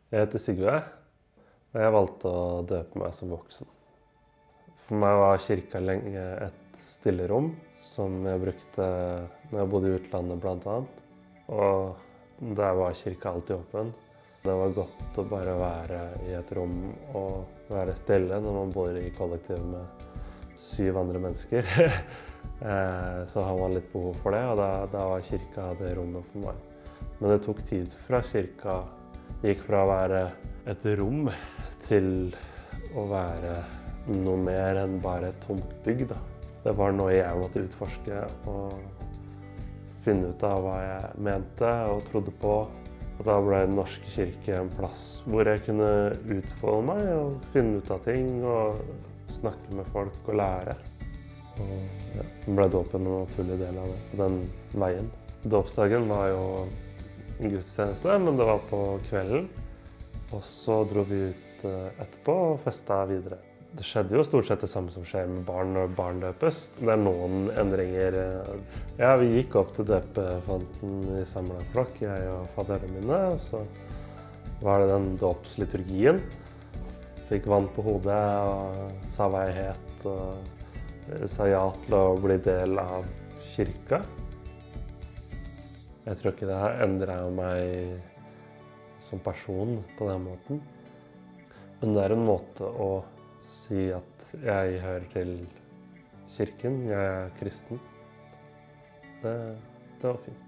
Jeg heter Sigve, og jeg valgte å døpe meg som voksen. For meg var kirka lenge et stillerom som jeg brukte når jeg bodde i utlandet blant annet. Og der var kirka alltid åpen. Det var godt å bare være i et rom og være stille når man bor i kollektiv med 7 andre mennesker. Så har man litt behov for det, og da var kirka det rommet for meg. Men det tok tid fra kirka gikk fra å være et rom til å være noe mer enn bare et tomt bygg. Det var noe jeg måtte utforske og finne ut av hva jeg mente og trodde på. Og da ble Den norske kirke en plass hvor jeg kunne utfolde meg og finne ut av ting og snakke med folk og lære. Og ja, ble dåpen en naturlig del av det, den veien. Dåpsdagen var jo en gudstjeneste, men det var på kvelden. Og så dro vi ut etterpå og festa videre. Det skjedde jo stort sett det samme som skjer med barn når barn døpes. Det er noen endringer. Ja, vi gikk opp til døpefonten i samlet flokk, jeg og fadderne mine. Og så var det den dåpsliturgien. Fikk vann på hodet og sa hva jeg het. Og sa ja til å bli del av kirka. Jeg tror ikke det har endret meg som person på den måten. Men det er en måte å si at jeg hører til kirken, jeg er kristen. Det var fint.